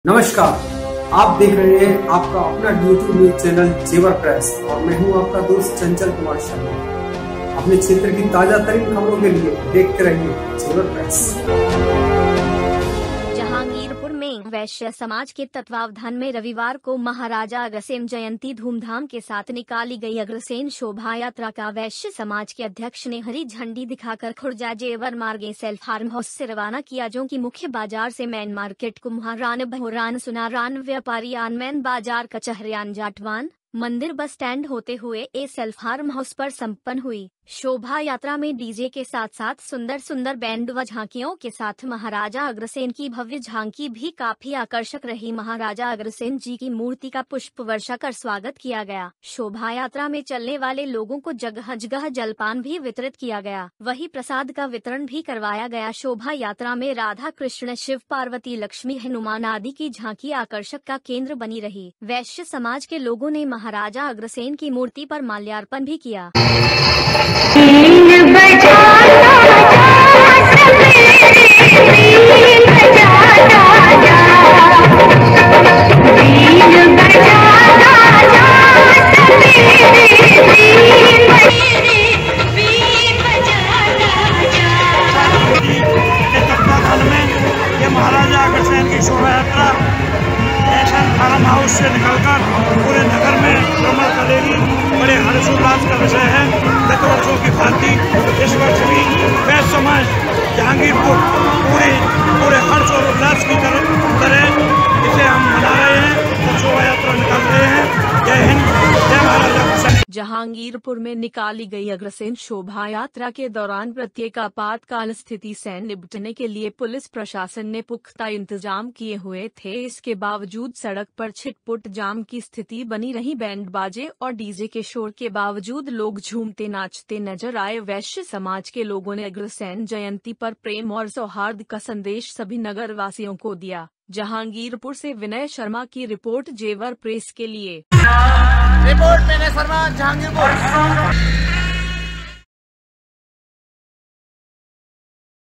नमस्कार। आप देख रहे हैं आपका अपना YouTube news channel Jewar press और मैं हूं आपका दोस्त चंचल कुमार शर्मा। अपने क्षेत्र की ताजा तरीन खबरों के लिए देखते रहिए जेवर प्रेस। जहांगीरपुर में वैश्य समाज के तत्वावधान में रविवार को महाराजा अग्रसेन जयंती धूमधाम के साथ निकाली गई। अग्रसेन शोभा यात्रा का वैश्य समाज के अध्यक्ष ने हरी झंडी दिखाकर खुर्जा जेवर मार्गे सेल्फ फार्म हाउस से रवाना किया, जो कि मुख्य बाजार से मैन मार्केट कुम्हारान बहुरान सुनारान व्यापारी आन मैन बाजार कचहरियान जाटवान मंदिर बस स्टैंड होते हुए ए सेल्फ फार्म हाउस पर संपन्न हुई। शोभा यात्रा में डीजे के साथ साथ सुंदर सुंदर बैंड व झांकियों के साथ महाराजा अग्रसेन की भव्य झांकी भी काफी आकर्षक रही। महाराजा अग्रसेन जी की मूर्ति का पुष्प वर्षा कर स्वागत किया गया। शोभा यात्रा में चलने वाले लोगों को जगह जगह जलपान भी वितरित किया गया, वही प्रसाद का वितरण भी करवाया गया। शोभा यात्रा में राधा कृष्ण, शिव पार्वती, लक्ष्मी, हनुमान आदि की झांकी आकर्षक का केंद्र बनी रही। वैश्य समाज के लोगों ने महाराजा अग्रसेन की मूर्ति पर माल्यार्पण भी किया। महाराजा अग्रसेन की शोभा यात्रा सेल्फ फार्म हाउस से निकलकर पूरे नगर में भ्रमण करेगी। बड़े हर्षोल्लास का विषय है। गत वर्षों की भांति इस वर्ष भी वैश्य समाज जहांगीरपुर पूरे हर्ष और उल्लास की तरह इसे हम मना रहे हैं और शोभा यात्रा निकाल रहे हैं। जय हिंद, जय महाराजा अग्रसेन। जहांगीरपुर में निकाली गई अग्रसेन शोभा यात्रा के दौरान प्रत्येक आपातकाल स्थिति से निपटने के लिए पुलिस प्रशासन ने पुख्ता इंतजाम किए हुए थे। इसके बावजूद सड़क पर छिटपुट जाम की स्थिति बनी रही। बैंड बाजे और डीजे के शोर के बावजूद लोग झूमते नाचते नजर आए। वैश्य समाज के लोगों ने अग्रसेन जयंती पर प्रेम और सौहार्द का संदेश सभी नगर वासियों को दिया। जहांगीरपुर से विनय शर्मा की रिपोर्ट जेवर प्रेस के लिए। रिपोर्ट विनय शर्मा, जहांगीरपुर।